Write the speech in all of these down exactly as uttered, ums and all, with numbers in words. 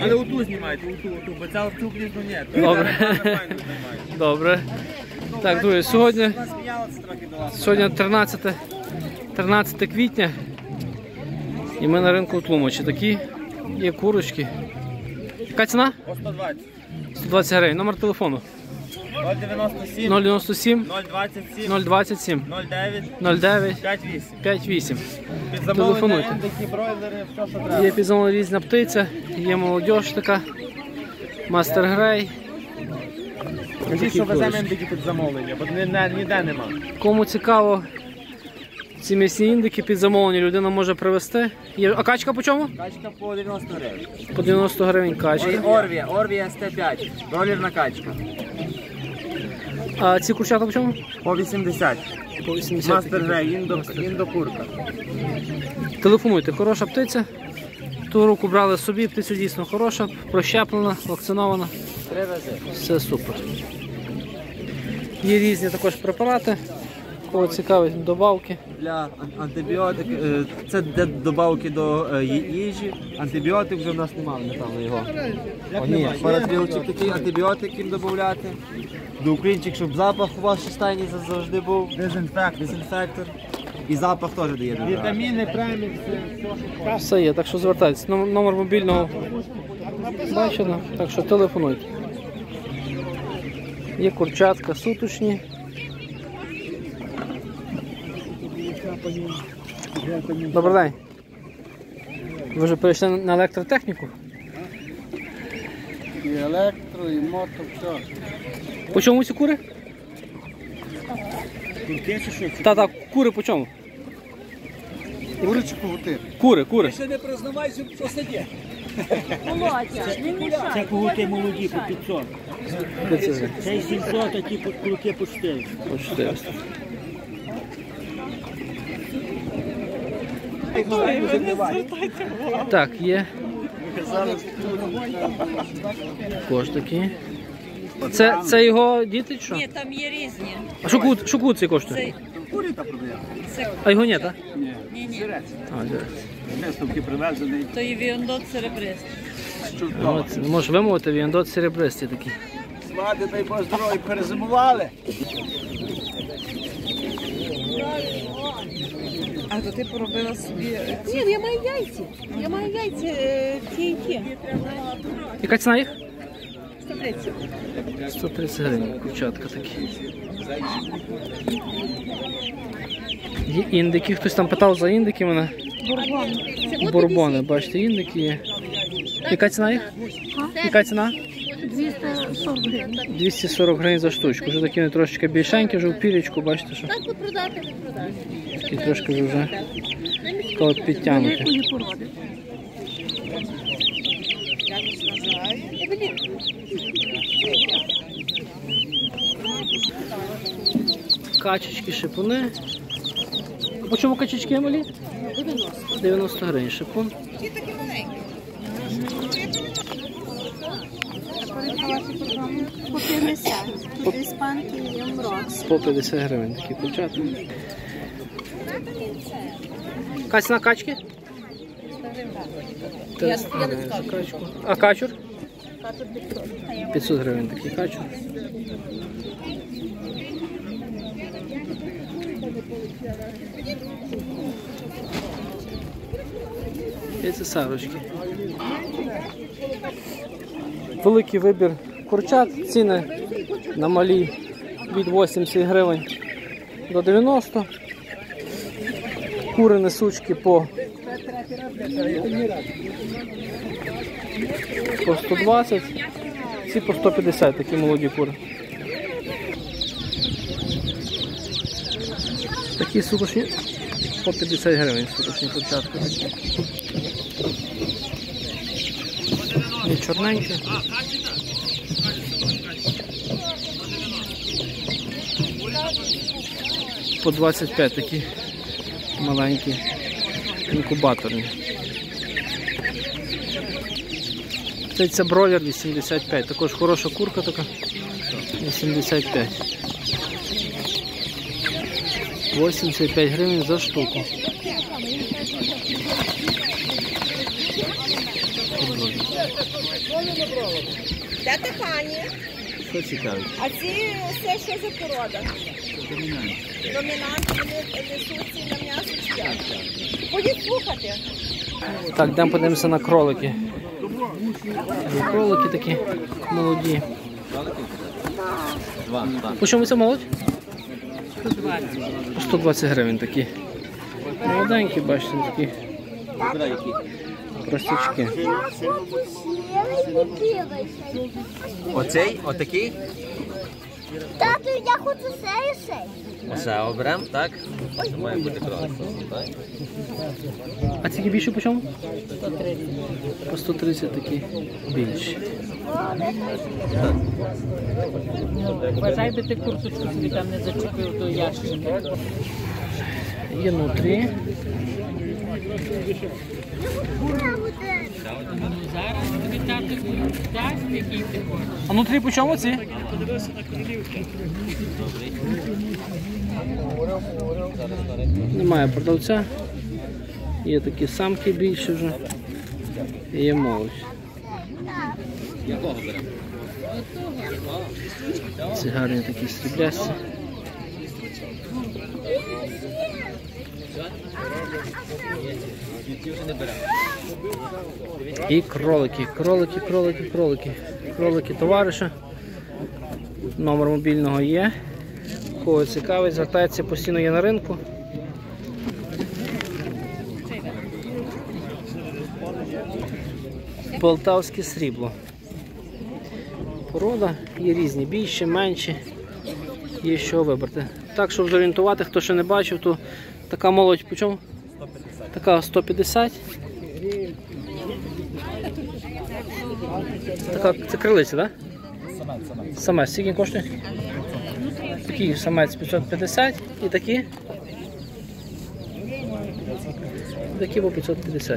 Але оту знімайте, оту, оту, бо ця в цю клізну ні. Добре. Добре. Так, друзі, сьогодні, сьогодні тринадцяте квітня і ми на ринку у Тлумачі. Такі є курочки. Яка ціна? сто двадцять. сто двадцять гривень. Номер телефону? нуль дев'яносто сім. нуль дев'яносто сім. нуль двадцять сім. нуль двадцять сім. нуль дев'ять. нуль дев'ять. п'ять вісім. п'ять вісім. Підзамовлення, Телефонуйте. індики, бройлери, все, що треба. Є підзамовлена різна птиця, є молодіж така, Мастер Грей. Кажіть, що веземо індики під замовлення, бо ніде нема. Кому цікаво, ці м'ясні індики під замовлення людина може привезти. Є... А качка по чому? Качка по дев'яносто гривень. По дев'яносто гривень качка. Орвія, Орвія ес те п'ять, бройлерна качка. А ці курчата по чому? По вісімдесят. По вісімдесят. Мастер Грей, індо, індокурка. Телефонуйте, хороша птиця. Ту руку брали собі, птиця дійсно хороша, прощеплена, вакцинована. Три рази. Все супер. Є різні також препарати, кого цікавить добавки. Для антибіотик, це для добавки до їжі. Антибіотик вже в нас немає, напевно, його. О, ні, парацвілчик такий, антибіотик їм додати. Доукрінчик, щоб запах у вас в стайні завжди був. Дезінфектор. Дезінфектор. І запах теж дає. Вітаміни, премікси, все. Все є, так що звертайтесь. Номер мобільного бачено, так що телефонуйте. Є курчатка суточні. Добрий день. Ви вже перейшли на електротехніку? І електро, і мото, все. По чому ці кури? Курки чи що? Та, так, кури по чому? Кури чи когути? Кури, кури. Ще не признавайся, що сидє. Це когути молоді по п'ятсот. Це сімсот, а ті круки по чотириста. По чотириста. Так, є. Також такі. Це, це його діти чи що? Ні, там є різні. А що кут, що кут цей коштує? Це... А його ні, так? Ні, ні. А, зараз. Виставки привезений. То є віондот серебристий. От, можеш вимовити, віандот серебристі такі. Свади, дай Боже здоров'я, перезимували. А то ти поробила собі... Ні, я маю яйці. Я маю яйці е, ті і ті. Яка ціна їх? сто тридцять. сто тридцять гривень, курчатка такі. Є індики, хтось там питав за індики мене. Бурбон. Бурбони, бачите, індики є. Яка ціна їх? Яка ціна? двісті сорок гривень. двісті сорок гривень за штучку. Вже такі вони трошечки більшенькі, вже в пірічку, бачите, що? Так, продати, не продати. Такі трошки вже вже такого підтягнуті. Великої породи. Качечки, шипуни. А по чому качечки малі? дев'яносто. дев'яносто гривень шипун. Ті такі маленькі. По п'ятдесят. Іспанки і Амрокс. По п'ятдесят гривень такі курчата. Яка ціна качки? триста гривень за качку. А качур? п'ятсот гривень такий качур. І це сарочки. Великий вибір курчат, ціни на малі від вісімдесят гривень до дев'яноста. Кури несучки по, по сто двадцять, ці по сто п'ятдесят, такі молоді кури. Такі суточні по п'ятдесят гривень, суточні курчатки. І чорненькі. По двадцять п'ять такі маленькі інкубаторні. Це бройлер вісімдесят п'ять, також хороша курка така, вісімдесят п'ять. вісімдесят п'ять гривень за штуку. Де та пані? Що цікавить? А ці все що за порода? Домінант. Домінант, вони несуться на м'ясо чи як? Ходіть слухати. Так, йдемо подивимося на кролики. Кролики такі молоді. Два, два. По чому це молодь? По сто двадцять гривень такі. Молоденькі, бачите, такі простячки. Оцей, отакий? Тату, я хочу сей сей. Оце оберемо, так? Це має бути кролик. Так? А ці більше по чому? По сто тридцять такі більші. Бажай би ти курточку собі там не зачепив до ящика. Є внутрі. Зараз тобі тато дасть, який ти хочеш. А внутрі по чому ці? Немає продавця. Є такі самки більші вже. І є молодь. Якого беремо? Ці гарні такі сріблясті. Ці вже не беремо. І кролики, кролики, кролики, кролики. Кролики товариша. Номер мобільного є. Кого цікавить, звертається, постійно є на ринку. Полтавське срібло. Порода, є різні, більші, менші. Є що вибрати. Так, щоб зорієнтувати, хто ще не бачив, то така молодь по чому? Така сто п'ятдесят. Така, це крилиця, так? Да? Самець, скільки коштує? Такий самець п'ятсот п'ятдесят і такі? Такі по п'ятсот п'ятдесят.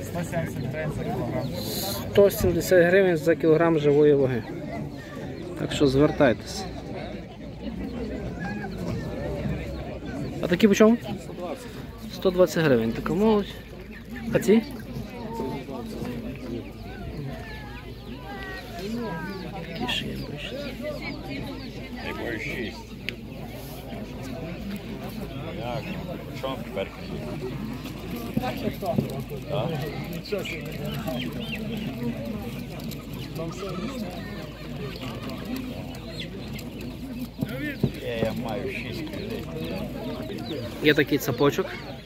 сто сімдесят гривень за кілограм живої ваги. Так що звертайтеся. А такі по чому? сто двадцять гривень така молодь. А ці? Такі ще є, бачите. Я маю шість. Є такий цапочок.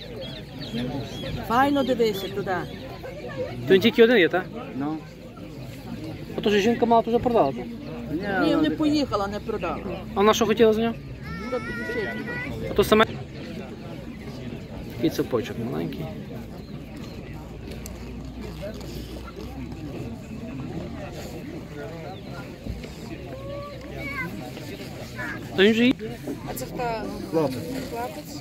Файно дивися туди. То він тільки один є, так? Ну. А то ж жінка мала вже продала, так? Ні, не поїхала, не продала. А вона що хотіла за нього? сто п'ятдесят. А то саме? Такий цапочок маленький. То він же є? А це хто? Хлопець. Хлопець?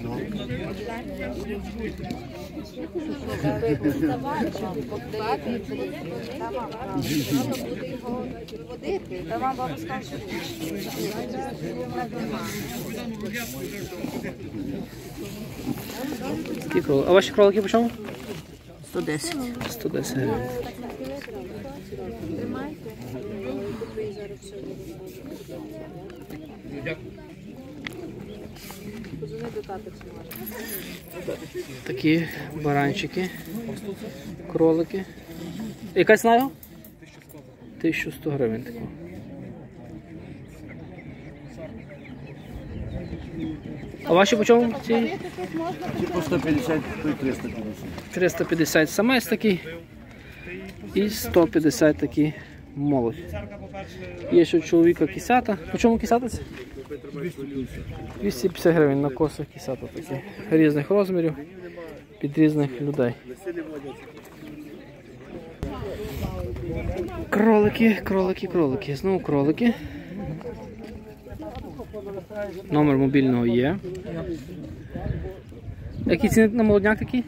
Та вам баба скаже, Такі кролики. А ваші кролики по чому? сто десять. сто десять гривень. Такі баранчики, кролики. Яка ціна його? тисяча сто гривень. Таку. А ваші по чому ці? По сто п'ятдесят, то триста п'ятдесят. триста п'ятдесят самець такий і сто п'ятдесят такий молодь. Є ще у чоловіка кисята. По чому кисята? двісті п'ятдесят гривень на косах кисята такі. Різних розмірів, під різних людей. Кролики, кролики, кролики. Знову кролики. Номер мобільного є. Які ціни на молодняк такі?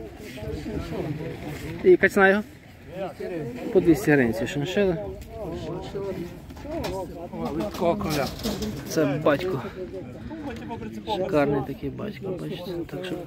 І яка ціна його? По двісті гривень ці шиншили. Це батько Шикарний такий батько, бачите. Так що...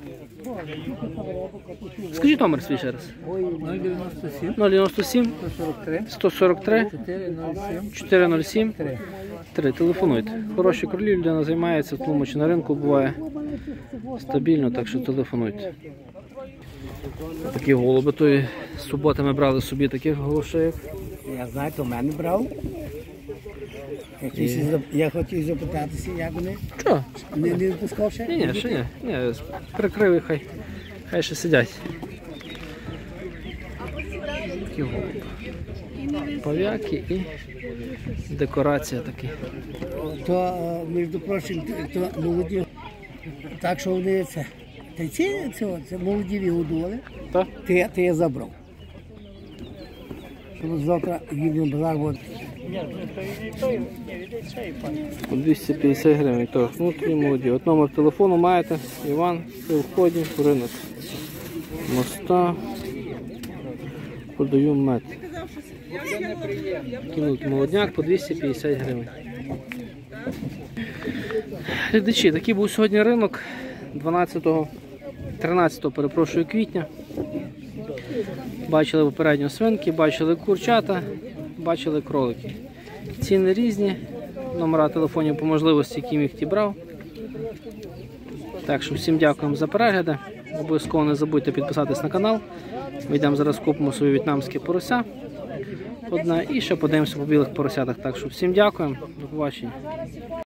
Скажіть номер свій ще раз. нуль дев'яносто сім сто сорок три чотириста сім три. Телефонуйте. Хороші кролі, людина займається, в тому чи на ринку буває стабільно, так що телефонуйте. Такі голуби, тої суботи ми брали собі таких голошеїв. Я знаю, то в мене брав. Якісь зап- Я хотів запитатися, як вони. Що? Не, не випускав ще? Ні, ні, ще ні. Ні, прикрив і хай, хай ще сидять. Такі голуби. Пов'яки і декорація такі. То, е, між прочим, то молоді. Так що вони це. Та ці це, це молоді вигодували, Так? ти, ти я забрав. Щоб завтра їду на базар, от. По двісті п'ятдесят гривень. Так, внутрішні молоді. От номер телефону маєте. Іван, при вході в ринок. Моста. Продаю мед. Кинуть молодняк по двісті п'ятдесят гривень. Глядачі, такий був сьогодні ринок дванадцятого, тринадцятого, перепрошую, квітня. Бачили попередньо свинки, бачили курчата, бачили кролики. Ціни різні, номера телефонів по можливості, які міг ті брав. Так що всім дякуємо за перегляди. Обов'язково не забудьте підписатись на канал. Ми йдемо зараз купимо собі в'єтнамське порося. Одне і ще подивимося по білих поросятах. Так що всім дякуємо, до побачення.